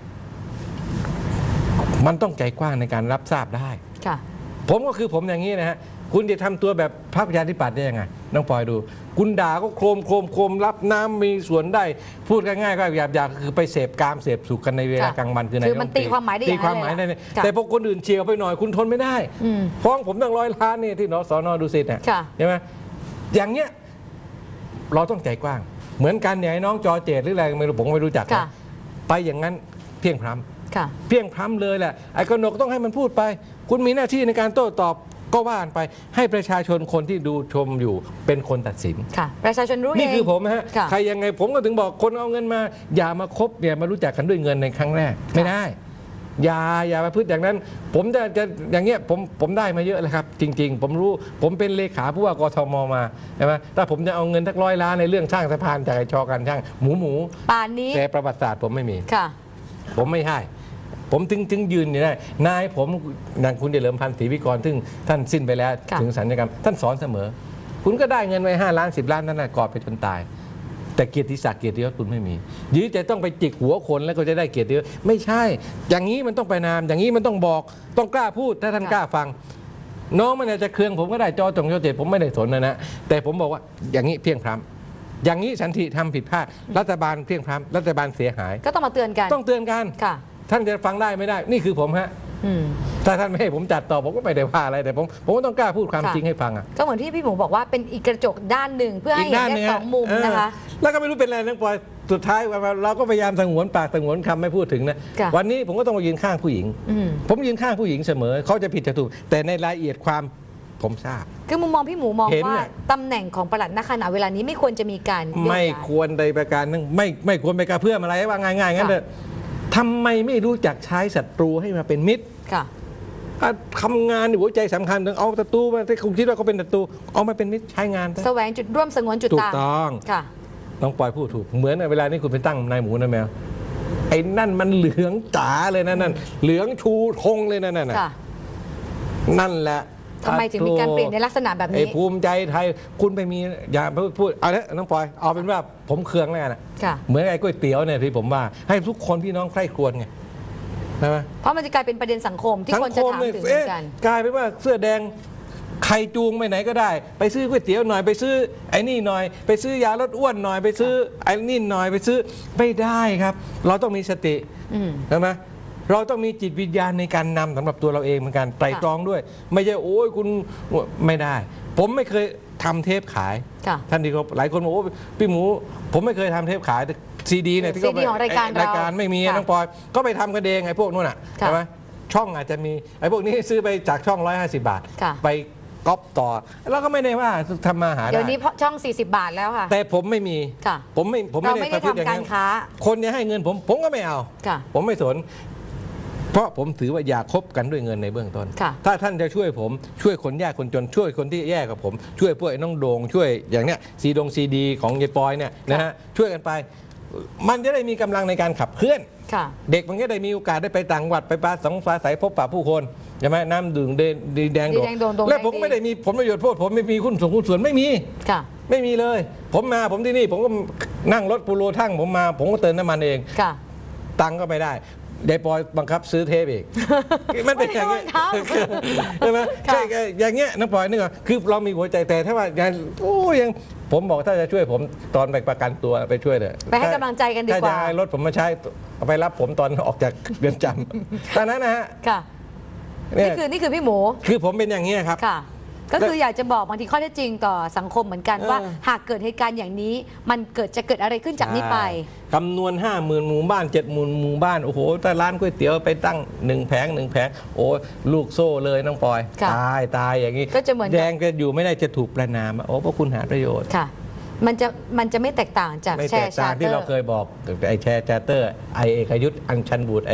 มันต้องใจกว้างในการรับทราบได้ค่ะผมก็คือผมอย่างนี้นะฮะคุณจะทำตัวแบบพรรคประชาธิปัตย์ได้ยังไงน้องปอยดู คุณด่าก็โครมรับน้ำมีส่วนได้ พูดง่ายๆก็หยาบๆคือไปเสพกามเสพสุขกันในเวลากลางวันคือในคือมันตีความหมายได้ตีความหมายได้อย่างนั้นเลยค่ะแต่พวกคนอื่นเชียร์ไปหน่อยคุณทนไม่ได้อืมฟ้องผมตั้ง100 ล้านนี่ที่สน.ดุสิตเนี่ยค่ะใช่ไหมอย่างเงี้ยเราต้องใจกว้าง เหมือนกันอย่างไอ้น้องจอเจตหรืออะไรไม่รู้ผมก็ไม่รู้จักนะค่ะไปอย่างนั้นเพียงพร้ำค่ะเพียงพร้ำเลยแหละไอ้กนกต้องให้มันพูดไป คุณมีหน้าที่ในการโต้ตอบก็ว่ากันไป ให้ประชาชนคนที่ดูชมอยู่เป็นคนตัดสินค่ะ ประชาชนรู้เองนี่คือผมฮะค่ะใครยังไงผมก็ถึงบอกคนเอาเงินมา อย่ามาคบอย่ามารู้จักกันด้วยเงินในครั้งแรกไม่ได้ อย่ามาพูดอย่างนั้น ผมจะอย่างเงี้ยผมได้มาเยอะเลยครับ จริง ๆ ผมรู้ผมเป็นเลขาผู้ว่ากทมมาใช่ไหมถ้าผมจะเอาเงินสัก100 ล้านในเรื่องสร้างสะพานจากไอ้ชอการช่างหมูป่านนี้แต่ประวัติศาสตร์ผมไม่มีค่ะผมไม่ให้ ผมถึงยืนอยู่ได้นายผมอย่างคุณเฉลิมพันธ์ศรีวิกรซึ่งท่านสิ้นไปแล้วค่ะถึงสัญญกรรม ท่านสอนเสมอ คุณก็ได้เงินไว้5 ล้าน 10 ล้านนั่นน่ะกอดไปจนตาย แต่เกียรติศักดิ์เกียรติยศคุณไม่มียื้อจะต้องไปจิกหัวคนแล้วก็จะได้เกียรติยศไม่ใช่ อย่างนี้มันต้องไปนาม อย่างนี้มันต้องบอกต้องกล้าพูดถ้าท่านกล้าฟัง น้องมันอาจจะเครืองผมก็ได้จอเจตผมไม่ได้สนนะแต่ผมบอกว่าอย่างนี้เพียงพร้ำอย่างนี้สันติทำผิดพลาดรัฐบาลเพียงพร้ำรัฐบาลเสียหายก็ต้องมาเตือนกันต้องเตือนกันค่ะท่านจะฟังได้ไม่ได้ นี่คือผมฮะอืมถ้าท่านไม่ให้ผมจัดต่อผมก็ไม่ได้ว่าอะไร แต่ผมก็ต้องกล้าพูดความค่ะจริงให้ฟังอ่ะก็เหมือนที่พี่หมูบอกว่าเป็นอีกกระจกด้านหนึ่งเพื่อให้เห็นได้สองมุมนะคะแล้วก็ไม่รู้เป็นอะไรนักปอยสุดท้ายเราก็พยายามสงวนปากสงวนคำไม่พูดถึงนะค่ะวันนี้ผมก็ต้องมายืนข้างผู้หญิงอืมผมยืนข้างผู้หญิงเสมอ เขาจะผิดจะถูก แต่ในรายละเอียดความผมทราบคือมุมมองพี่หมูมองเห็นว่าน่ะตำแหน่งของปลัดณขณะเวลานี้ไม่ควรจะมีการโยกไม่ย้ายควรใดประการหนึงไม่ควรไปกระเพื่อมอะไรว่าง่ายๆงั้นค่ะเถอะทำไมไม่รู้จักใช้ศัตรูให้มาเป็นมิตรค่ะทำงานหัวใจสำคัญต้องเอาศัตรูมาที่คุณคิดว่าเขาเป็นศัตรูเอามาเป็นมิตรใช้งานซะแสวงจุดร่วมสงวนจุดถูกต่างต้องค่ะน้องปอยพูดถูกเหมือนเวลานี้คุณไปตั้งนายหมูนายแมวไอ้นั่นมันเหลืองจ๋าเลยนั่นเหลืองชูธงเลยนั่นน่ะค่ะนั่นแหละทำไมถึงมีการเปลี่ยนในลักษณะแบบไอ้นี้ภูมิใจไทยคุณไปมีอย่าพูดเอาละน้องปอยเอาเป็นว่าผมเคืองแล้วกันนะค่ะเหมือนไอ้ก๋วยเตี๋ยวเนี่ยที่ผมว่าให้ทุกคนพี่น้องใคร่ครวญไงใช่ไหมเพราะมันจะกลายเป็นประเด็นสังคมที่คนจะถามถึงเหมือนกันกลายเป็นว่าเสื้อแดงใครจูงไปไหนก็ได้ ไปซื้อก๋วยเตี๋ยวหน่อยไปซื้อไอ้นี่หน่อย ไปซื้อยาลดอ้วนหน่อยไปซื้อไอ้นี่หน่อยไปซื้อไม่ได้ครับ เราต้องมีสติอืมใช่ไหมเราต้องมีจิตวิญญาณในการนำสำหรับตัวเราเองเหมือนกันไตร่ตรองด้วย ไม่ใช่โอ้ยคุณไม่ได้ผมไม่เคยทำเทปขายท่านที่เขาหลายคนบอกว่าพี่หมูผมไม่เคยทำเทปขายซีดีเนี่ยที่เขาของรายการไม่มีน้องปอยก็ไปทำกันเองไอ้พวกนู้นอ่ะใช่ไหมช่องอาจจะมีไอ้พวกนี้ซื้อไปจากช่อง150 บาทไปก๊อปต่อแล้วก็ไม่ได้ว่าทำมาหาได้เดี๋ยวนี้ช่อง40 บาทแล้วค่ะแต่ผมไม่มีผมไม่ได้ทำการค้าคนจะให้เงินผมก็ไม่เอาผมไม่สนเพราะผมถือว่าอย่าคบกันด้วยเงินในเบื้องต้นถ้าท่านจะช่วยผมช่วยคนยากคนจนช่วยคนที่แย่กับผมช่วยพวกไอ้น้องโด่งช่วยอย่างเนี้ยซีดีของยายปอยเนี่ยนะฮะช่วยกันไปมันจะได้มีกำลังในการขับเคลื่อนเด็กมันก็ได้มีโอกาสได้ไปต่างจังหวัดไปปราศัยพบปะผู้คนใช่ไหมน้ำดื่มแดงโด่งและผมไม่ได้มีผลประโยชน์พวกผมไม่มีหุ้นส่วนไม่มีไม่มีเลยผมที่นี่ผมก็นั่งรถปูโรทั้งผมมาผมก็เติมน้ำมันเองตังก็ไม่ได้ยายปอยบังคับซื้อเทปอีกมันเป็นอย่างเงี้ยใช่ไหมใช่อย่างเงี้ยน้องปอยนึกว่าคือเรามีหัวใจแต่ถ้าว่ายังผมบอกถ้าจะช่วยผมตอนไปประกันตัวไปช่วยเลยไปให้กำลังใจกันดีกว่าถ้าจะให้รถผมมาใช้เอาไปรับผมตอนออกจากเรือนจำตอนนั้นนะฮะนี่คือพี่หมูคือผมเป็นอย่างนี้ครับก็คืออยากจะบอกบางทีข้อเท็จจริงต่อสังคมเหมือนกันว่าหากเกิดเหตุการณ์อย่างนี้มันจะเกิดอะไรขึ้นจากนี้ไปคำนวณ 50,000 หมู่บ้าน 70,000 หมู่บ้านโอ้โหแต่ร้านก๋วยเตี๋ยวไปตั้ง1 แผงโอ้ลูกโซ่เลยน้องปอยตายอย่างนี้ก็จะเหมือนแดงจะอยู่ไม่ได้จะถูกประณามโอ้เพราะคุณหาประโยชน์ค่ะมันจะไม่แตกต่างจากแชร์ชาร์เตอร์ที่เราเคยบอกไอ้แชร์ชาร์เตอร์ไอเอกยุทธอัญชันบุตรไอ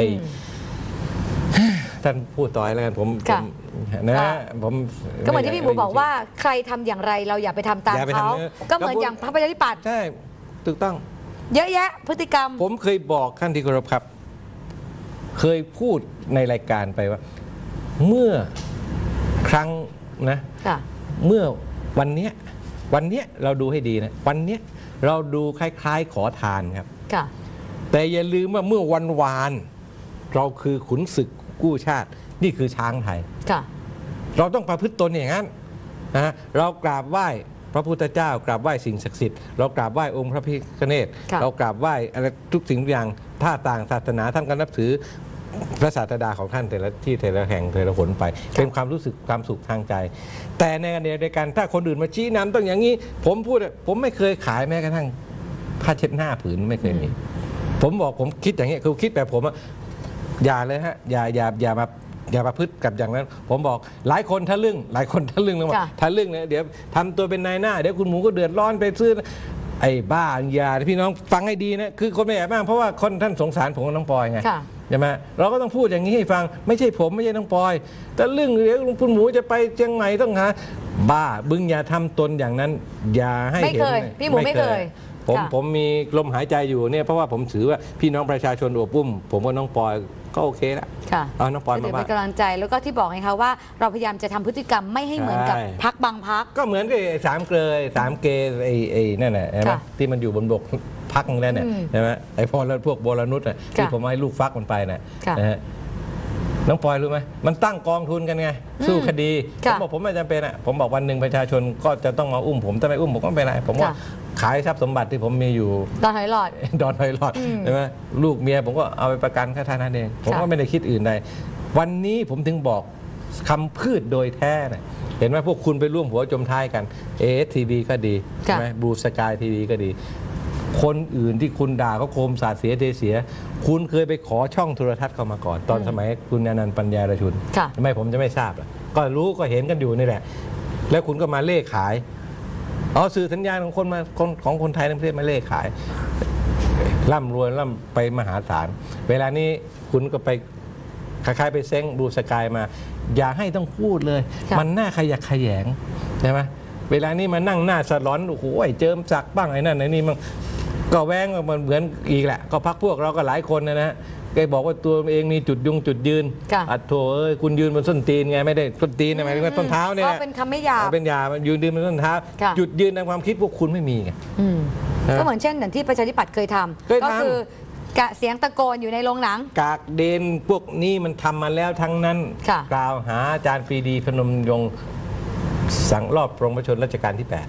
ท่านพูดต่อยแล้วกันผมนะผมก็เหมือนที่พี่หมูบอกว่าใครทำอย่างไรเราอย่าไปทำตามเขาก็เหมือนอย่างพรรคประชาธิปัตย์ใช่ถูกต้องเยอะแยะพฤติกรรมผมเคยบอกท่านที่เคารพครับเคยพูดในรายการไปว่าเมื่อครั้งนะเมื่อวันเนี้ยเราดูให้ดีนะวันเนี้ยเราดูคล้ายๆขอทานครับแต่อย่าลืมว่าเมื่อวันวานเราคือขุนศึกกู้ชาตินี่คือช้างไทยเราต้องประพฤติตนอย่างนั้นนะเรากราบไหว้พระพุทธเจ้ากราบไหว้สิ่งศักดิ์สิทธิ์เรากราบไหว้องค์พระพิฆเนศเรากราบไหว้อะไรทุกสิ่งทุกอย่างถ้าต่างศาสนาท่านก็นับถือพระศาสดาของท่านแต่ละที่แต่ละแห่งแต่ละหนไปเป็นความรู้สึกความสุขทางใจแต่ในขณะเดียวกันถ้าคนอื่นมาชี้นำต้องอย่างนี้ผมพูดผมไม่เคยขายแม้กระทั่งผ้าเช็ดหน้าผืนไม่เคยมีผมบอกผมคิดอย่างนี้คือคิดแบบผมอย่าเลยฮะอย่ามาพึ่งกับอย่างนั้นผมบอกหลายคนทะลึ่งแล้วบอกทะลึ่งเนี่ยเดี๋ยวทำตัวเป็นนายหน้าเดี๋ยวคุณหมูก็เดือดร้อนไปซื้อไอ้บ้าอย่าพี่น้องฟังให้ดีนะคือคนไม่แอบบ้างเพราะว่าคนท่านสงสารผมกับน้องปอยไงใช่ไหมเราก็ต้องพูดอย่างนี้ให้ฟังไม่ใช่ผมไม่ใช่น้องปอยแต่เรื่องเดี๋ยวคุณหมูจะไปเชียงใหม่ต้องหาบ้าบึงอย่าทำตนอย่างนั้นอย่าให้เห็นพี่หมูไม่เคยผมมีลมหายใจอยู่เนี่ยเพราะว่าผมถือว่าพี่น้องประชาชนอบอุ้มผมกับน้องปอยก็โอเคแล้วเอาน้องปอยมาเป็นกำลังใจแล้วก็ที่บอกไงคะว่าเราพยายามจะทำพฤติกรรมไม่ให้เหมือนกับพรรคบางพรรคก็เหมือนกับ3 เกลย3 เกย์ไอ้นั่นแหละใช่ไหมที่มันอยู่บนบกพรรคนั่นแหละใช่ไหมไอ้พวกโบราณนุษย์ที่ผมให้ลูกฟักมันไปนะฮะน้องปอยรู้ไหมมันตั้งกองทุนกันไงสู้คดีผมบอกผมไม่จำเป็นผมบอกวันหนึ่งประชาชนก็จะต้องมาอุ้มผมถ้าไม่อุ้มผมก็ไม่เป็นไรผมว่าขายทรัพย์สมบัติที่ผมมีอยู่ดอนหอยหลอดใช่ไหมลูกเมียผมก็เอาไปประกันแค่ท่านั้นเองผมก็ไม่ได้คิดอื่นใดวันนี้ผมถึงบอกคำพืชโดยแท้เนี่ยเห็นไหมพวกคุณไปร่วมหัวจมท้ายกันASTV ก็ดีใช่ไหมบูสกายทีวีก็ดีคนอื่นที่คุณด่าก็โคมสาดเสียเทเสียคุณเคยไปขอช่องโทรทัศน์เข้ามาก่อนตอนสมัยคุณอนันต์ปัญญารชุนทำไมผมจะไม่ทราบล่ะก็รู้ก็เห็นกันอยู่นี่แหละแล้วคุณก็มาเล่ขายเอาสื่อสัญญาณของคนไทยในประเทศมาเล่ขายร่ำรวยไปมหาศาลเวลานี้คุณก็ไปคล้ายๆไปเซ้งบูสกายมาอย่าให้ต้องพูดเลยมันน่าขยักขยงใช่ไหมเวลานี้มานั่งหน้าสลอนโอ้โหเจิมจักบ้างไอ้นั่นไอ้นี่มันก็แว้งมันเหมือนอีกแหละก็พักพวกเราก็หลายคนนะแกบอกว่าตัวเองมีจุดยืนอัดโถคุณยืนบนส้นตีนไงไม่ได้ส้นตีนหมายถึงว่าต้นเท้าเนี่ยก็เป็นคำไม่หยาบเป็นหยาบยืนบนต้นเท้าจุดยืนในความคิดพวกคุณไม่มีไงก็เหมือนเช่นอย่างที่ประชาธิปัตย์เคยทำก็คือกะเสียงตะโกนอยู่ในโรงหนังกากเดนพวกนี้มันทำมาแล้วทั้งนั้นกล่าวหาอาจารย์ปรีดีพนมยงค์สั่งรอบปรงพระชนรัชกาลที่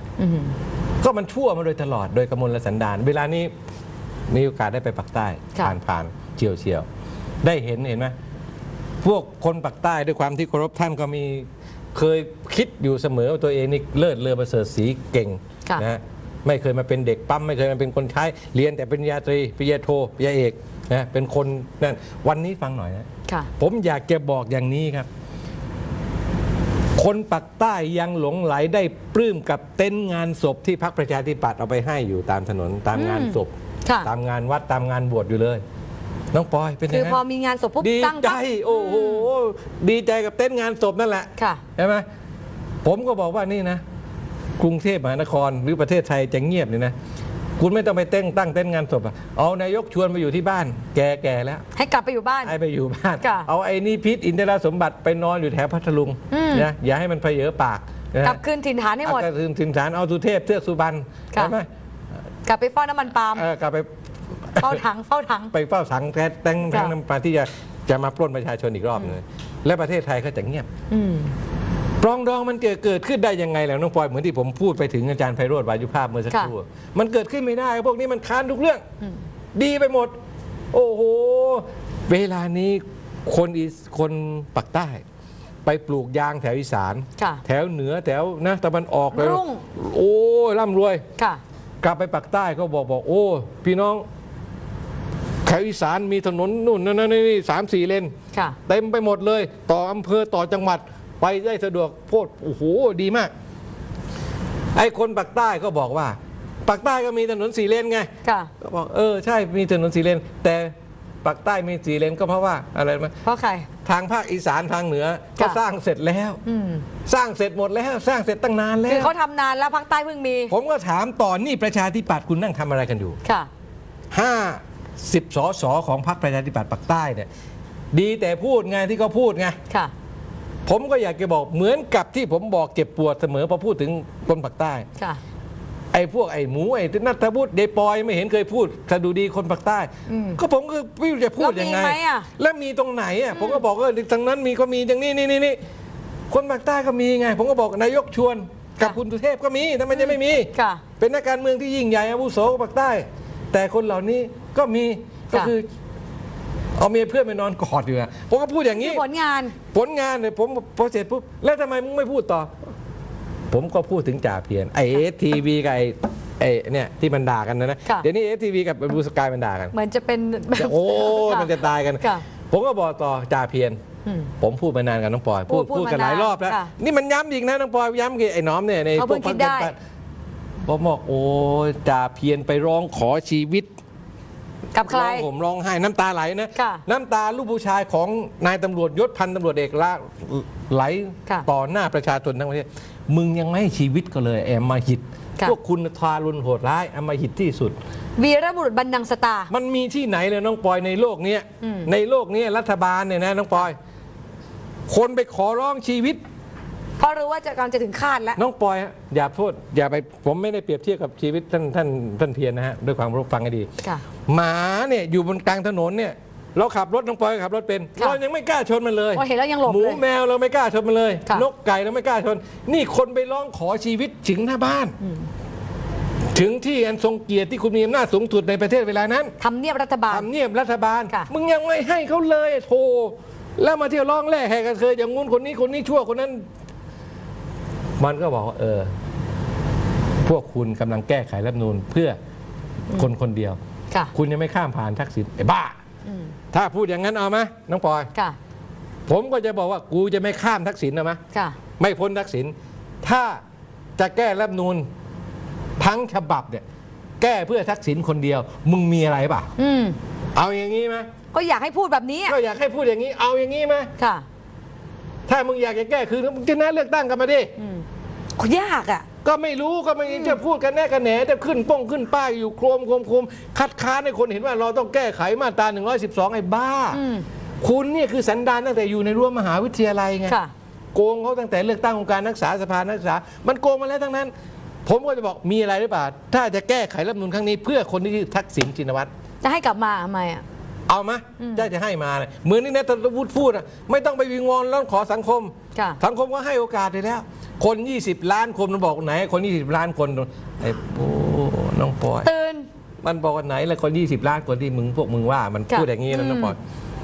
8ก็มันชั่วมาโดยตลอดโดยกมลสันดานเวลานี้มีโอกาสได้ไปปักใต้ผ่านเฉียวได้เห็นไหมพวกคนปักใต้ด้วยความที่เคารพท่านก็มีเคยคิดอยู่เสมอว่าตัวเองนี่เลิศเลอประเสริฐศรีเก่งนะไม่เคยมาเป็นเด็กปั๊มไม่เคยมาเป็นคนใช้เรียนแต่ปริญญาตรีปริญญาโทปริญญาเอกนะเป็นคนนั่นวันนี้ฟังหน่อยนะผมอยากจะบอกอย่างนี้ครับคนปากใต้ยังหลงไหลได้ปลื้มกับเต็นท์งานศพที่พรรคประชาธิปัตย์เอาไปให้อยู่ตามถนนตามงานศพตามงานวัดตามงานบวชอยู่เลยน้องปอยเป็นยังไงคือพอมีงานศพปุ๊บดีใจโอ้โหดีใจกับเต็นท์งานศพนั่นแหละใช่ไหมผมก็บอกว่านี่นะกรุงเทพมหานครหรือประเทศไทยจะเงียบเลยนะคุณไม่ต้องไปตั้งเต็นท์งานศพเอานายกชวนไปอยู่ที่บ้านแก่แล้วให้กลับไปอยู่บ้านให้ไปอยู่บ้านเอาไอ้นี่พิษอินทรสมบัติไปนอนอยู่แถวพัทลุงนะอย่าให้มันเพเยอปากกลับคืนถิ่นฐานให้หมดกลับคืนถิ่นฐานเอาสุเทพเทือกสุบรรณใช่ไหมกลับไปเฝ้าน้ำมันปาล์มกลับไปเฝ้าถังไปเฝ้าถังแต่งน้ำปลาที่จะมาปล้นประชาชนอีกรอบนึงและประเทศไทยก็จะเงียบปรองดองมันเกิดขึ้นได้ยังไงแล้วน้องปอยเหมือนที่ผมพูดไปถึงอาจารย์ไพโรจน์วายุภาพเมื่อสักครู่มันเกิดขึ้นไม่ได้พวกนี้มันค้านทุกเรื่องดีไปหมดโอ้โหเวลานี้คนปากใต้ไปปลูกยางแถวอีสานแถวเหนือแถวนะตะวันออกเลยโอ้ร่ำรวยกลับไปปากใต้ก็บอกโอ้พี่น้องแถวอีสานมีถนนนู่นนี่3-4 เลนเต็มไปหมดเลยต่ออำเภอต่อจังหวัดไปได้สะดวกโพดโอ้โหดีมากไอ้คนปากใต้ก็บอกว่าปากใต้ก็มีถนน4 เลนไงก็บอกใช่มีถนน4 เลนแต่ปากใต้มี4 เลนก็เพราะว่าอะไรมั้ยเพราะใครทางภาคอีสานทางเหนือก็สร้างเสร็จแล้วสร้างเสร็จหมดแล้วสร้างเสร็จตั้งนานแล้วคือเขาทำนานแล้วภาคใต้เพิ่งมีผมก็ถามต่อนี่ประชาธิปัตย์คุณนั่งทำอะไรกันอยู่50 สสของพรรคประชาธิปัตย์ปากใต้เนี่ยดีแต่พูดไงที่เขาพูดไงผมก็อยากจะบอกเหมือนกับที่ผมบอกเจ็บปวดเสมอพอพูดถึงคนปากใต้ไอ้พวกไอ้หมูไอ้นัทวุฒิเดปอยไม่เห็นเคยพูดถ้าดูดีคนปากใต้ก็ผมก็ไม่รู้จะพูดยังไงแล้วมีตรงไหนอ่ะผมก็บอกว่าทางนั้นมีก็มีอย่างนี้คนปากใต้ก็มีไงผมก็บอกนายกชวนกับคุณสุเทพก็มีทำไมจะไม่มีเป็นนักการเมืองที่ยิ่งใหญ่อาวุโสปากใต้แต่คนเหล่านี้ก็มีก็คือเอาเมียเพื่อนไปนอนกอดอยู่อะผมก็พูดอย่างนี้ผลงานเนี่ยผมพอเสร็จปุ๊บแล้วทำไมมึงไม่พูดต่อผมก็พูดถึงจ่าเพียรไอSTVกับไอเนี่ยที่มันด่ากันนะเดี๋ยวนี้STVกับบูสกายมันด่ากันเหมือนจะเป็นโอ้มันจะตายกันผมก็บอกต่อจ่าเพียรผมพูดมานานกับน้องปอยพูดกันหลายรอบแล้วนี่มันย้ำอีกนะน้องปอยย้ำไอ้น้อมเนี่ยในพวกพักเดินผมบอกโอ้จ่าเพียรไปร้องขอชีวิตกับใครผมร้องไห้น้ำตาไหลนะน้ำตาลูกผู้ชายของนายตำรวจยศพันตำรวจเอกละไหลต่อหน้าประชาชนทั้งประเทศมึงยังไม่ให้ชีวิตก็เลยแอมมาหิตพวกคุณทารุณโหดร้ายอำมหิตที่สุดวีรบุรุษบันดังสตามันมีที่ไหนเลยน้องปอยในโลกนี้ในโลกนี้รัฐบาลเนี่ยนะน้องปอยคนไปขอร้องชีวิตเพราะรู้ว่าจะกำลังจะถึงคาดแล้วน้องปอยอย่าโทษอย่าไปผมไม่ได้เปรียบเทียบกับชีวิตท่านเพียรนะฮะด้วยความรู้ฟังให้ดีหมาเนี่ยอยู่บนกลางถนนเนี่ยเราขับรถน้องปอยขับรถเป็นเรายังไม่กล้าชนมันเลยเห็นแล้วยังหลบหมูแมวเราไม่กล้าชนมันเลยนกไก่เราไม่กล้าชนนี่คนไปร้องขอชีวิตถึงหน้าบ้านถึงที่อันทรงเกียรติที่คุณมีอำนาจสูงสุดในประเทศเวลานั้นทำเนียบรัฐบาลมึงยังไม่ให้เขาเลยโธ่แล้วมาเที่ยวร้องแร่แหกกระเทยอย่างงู้นคนนี้ชั่วคนนั้นมันก็บอกว่าพวกคุณกำลังแก้ไขรัฐธรรมนูญเพื่อคนเดียวคุณยังไม่ข้ามผ่านทักษิณไอ้บ้าถ้าพูดอย่างนั้นเอาไหมน้องปอยผมก็จะบอกว่ากูจะไม่ข้ามทักษิณเอาไหมไม่พ้นทักษิณถ้าจะแก้รัฐธรรมนูญทั้งฉบับเนี่ยแก้เพื่อทักษิณคนเดียวมึงมีอะไรป่ะเอาอย่างนี้ไหมก็อยากให้พูดแบบนี้ก็อยากให้พูดอย่างนี้เอาอย่างนี้ไหมถ้ามึงอยากจะแก้คือมึงชนะเลือกตั้งกันมาดิยากอ่ะก็ไม่รู้ก็ไม่จะพูดกันแน่กันแหนจะขึ้นป้ายอยู่โคมคัดค้านให้คนเห็นว่าเราต้องแก้ไขมาตรา112ไอ้บ้าคุณเนี่ยคือสันดานตั้งแต่อยู่ในรั้วมหาวิทยาลัยไงโกงเขาตั้งแต่เลือกตั้งองค์การนักศึกษาสภานักศึกษามันโกงมาแล้วทั้งนั้นผมก็จะบอกมีอะไรหรือเปล่าถ้าจะแก้ไขรัฐธรรมนูญครั้งนี้เพื่อคนที่ทักษิณชินวัตรจะให้กลับมาทำไมอ่ะเอามาจะให้มาเลยเหมือนที่นายตวุฒิพูดไม่ต้องไปวิงวอนร้องขอสังคมก็ให้โอกาสไปแล้วคน20 ล้านคนมันบอกไหนคน20 ล้านคนไอ้โอ้น้องปอยตื่นมันบอกว่าไหนแล้วคน20 ล้านคนที่พวกมึงว่ามันพูดอย่างนี้นะน้องปอย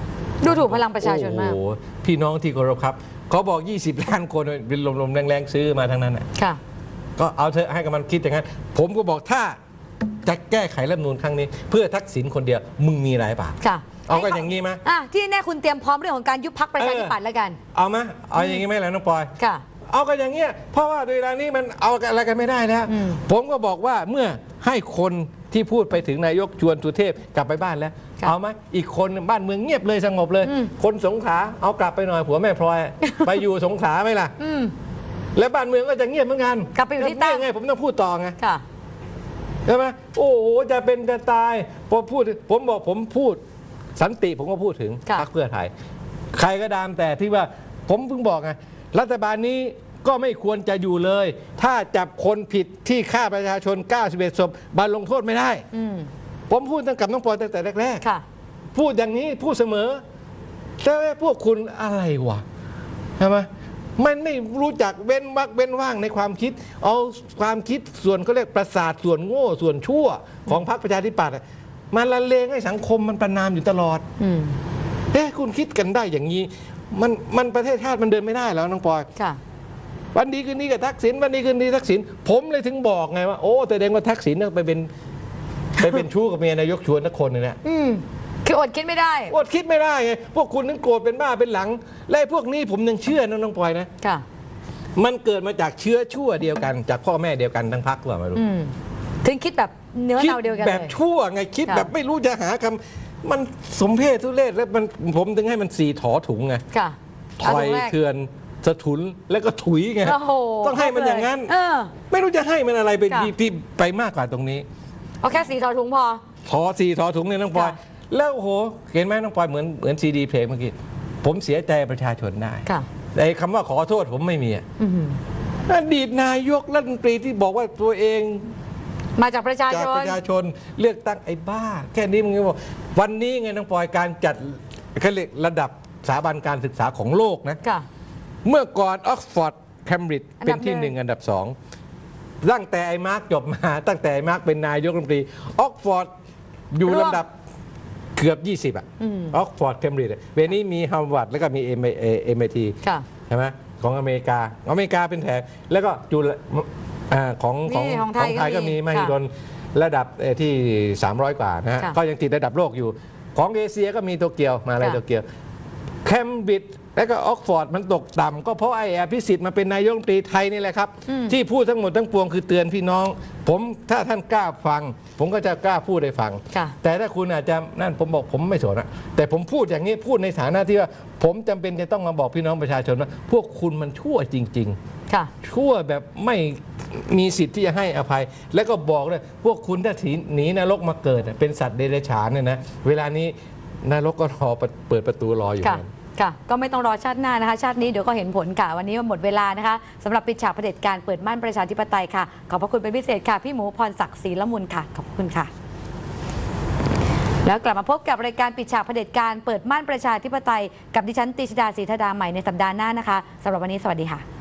ดูถูกพลังประชาชนมากโอ้โหพี่น้องที่เคารพครับเขาบอก20 ล้านคนเป็นลมๆแรงๆซื้อมาทั้งนั้นน่ะค่ะก็เอาเถอะให้กับมันคิดอย่างนั้นผมก็บอกถ้าจะแก้ไขรัฐธรรมนูญครั้งนี้ เพื่อทักษิณคนเดียวมึงมีหลายบาทค่ะเอากันอย่างนี้ไหมที่แน่คุณเตรียมพร้อมเรื่องของการยุบพรรคประชาธิปัตย์แล้วกันเอาไหมเอาอย่างนี้ไหมล่ะน้องปอยค่ะเอากันอย่างเงี้ยเพราะว่าเวลานี้มันเอาอะไรกันไม่ได้แล้วผมก็บอกว่าเมื่อให้คนที่พูดไปถึงนายกชวนสุเทพกลับไปบ้านแล้วค่ะเอาไหมอีกคนบ้านเมืองเงียบเลยสงบเลย คนสงขลาเอากลับไปหน่อยผัวแม่พลอย ไปอยู่สงขลาไหมล่ะแล้วบ้านเมืองก็จะเงียบเหมือนกันกลับไปอยู่ที่ใต้ไงผมต้องพูดต่อไงค่ะใช่ไหมโอ้โหจะเป็นจะตายพอพูดผมบอกผมพูดสันติผมก็พูดถึงค่ะพรรคเพื่อไทยใครก็ตามแต่ที่ว่าผมเพิ่งบอกไงรัฐบาลนี้ก็ไม่ควรจะอยู่เลย ถ้าจับคนผิดที่ฆ่าประชาชน91ศพบาลลงโทษไม่ได้ผมพูดตั้งกับน้องปอยตั้งแต่แรกค่ะๆพูดอย่างนี้พูดเสมอแต่พวกคุณอะไรวะใช่ไหมมันไม่รู้จักเว้นวรรคเว้นว่างในความคิดเอาความคิดส่วนเขาเรียกประสาทส่วนโง่ส่วนชั่วของพรรคประชาธิปัตย์มันละเลงให้สังคมมันประนามอยู่ตลอดคุณคิดกันได้อย่างนี้มันประเทศชาติมันเดินไม่ได้แล้วน้องปอยค่ะวันดีคืนนี้กับทักษิณวันดีคืนนี้ทักษิณผมเลยถึงบอกไงว่าโอ้แต่แสดงว่าทักษิณไปเป็นชู้กับเมียนายกชวนนักคนนึงเนี่ยคืออดคิดไม่ได้อดคิดไม่ได้ไงพวกคุณนึงโกรธเป็นบ้าเป็นหลังและพวกนี้ผมยังเชื่อนะน้องปอยนะค่ะมันเกิดมาจากเชื้อชั่วเดียวกันจากพ่อแม่เดียวกันทั้งพรรคว่าไม่รู้ถึงคิดแบบเนื้อคิดเนาเดียวกันแบเลบยชั่วไงคิดค่ะแบบไม่รู้จะหาคำมันสมเพศทุเรศแล้วผมถึงให้มัน4 ถอถุงไงค่ะถอยเถื่อนสะทุนแล้วก็ถุยไงโอ้โหต้องให้มันอย่างนั้น ไม่รู้จะให้มันอะไรไปค่ะที่ไปมากกว่าตรงนี้เอาแค่สีทอถุงพอถอ4 ถอถุงเนี่ยน้องปอยค่ะแล้วโอ้โหเห็นไหมน้องปอยเหมือนซีดีเพลงเมื่อกี้ผมเสียใจประชาชนได้ค่ะแต่คำว่าขอโทษผมไม่มีอะอดีตนายกรัฐมนตรีที่บอกว่าตัวเองมาจากประชาจากชนประชาชนเลือกตั้งไอ้บ้า แค่นี้มึงก็บอกวันนี้ไงน้องปอยการจัดเขาเรียกระดับสถาบันการศึกษาของโลกนะค่ะเมื่อก่อนออกซฟอร์ดเคมบริดจ์อันดับเป็นที่หนึ่ง 1 อันดับ 2 ตั้งแต่ไอ้มาร์กจบมา ตั้งแต่ไอ้มาร์กเป็นนายกรัฐมนตรีออกฟอร์ดอยู่ลำดับเกือบ 20 อ่ะออกฟอร์ดเคมบริดจ์เวลนี้มีฮาร์วาร์ดแล้วก็มีMIT ค่ะใช่ไหมของอเมริกาเป็นแถบแล้วก็จุฬาของนี่ของไทยก็มีมหิดลระดับที่300 กว่านะฮะค่ะก็ยังติดระดับโลกอยู่ ของเอเชียก็มีโตเกียวมาอะไรค่ะโตเกียวเคมบริดจ์และก็ออกฟอร์ดมันตกต่ำก็เพราะไอ้อภิสิทธิ์มาเป็นนายกรัฐมนตรีไทยนี่แหละครับ ที่พูดทั้งหมดทั้งปวงคือเตือนพี่น้อง ผมถ้าท่านกล้าฟัง ผมก็จะกล้าพูดให้ฟังค่ะแต่ถ้าคุณอาจจะนั่นผมบอกผมไม่สนอะแต่ผมพูดอย่างนี้พูดในฐานะที่ว่าผมจำเป็นจะต้องมาบอกพี่น้องประชาชนว่าพวกคุณมันชั่วจริง ๆค่ะชั่วแบบไม่มีสิทธิ์ที่จะให้อภัย แล้วก็บอกเลยพวกคุณถ้าหนีนรกมาเกิดเป็นสัตว์เดรัจฉานเนี่ยนะเวลานี้นรกก็รอเปิดประตูรออยู่ค่ะนั่นค่ะ ก็ไม่ต้องรอชาติหน้านะคะ ชาตินี้เดี๋ยวก็เห็นผลค่ะ วันนี้หมดเวลานะคะสำหรับปิดฉากเผด็จการเปิดม่านประชาธิปไตยค่ะ ขอบพระคุณเป็นพิเศษค่ะ พี่หมูพรศักดิ์ศรีละมุนค่ะ ขอบคุณค่ะ แล้วกลับมาพบกับรายการปิดฉากเผด็จการเปิดม่านประชาธิปไตยกับดิฉันตรีชดาศรีธดาใหม่ในสัปดาห์หน้านะคะสำหรับวันนี้สวัสดีค่ะ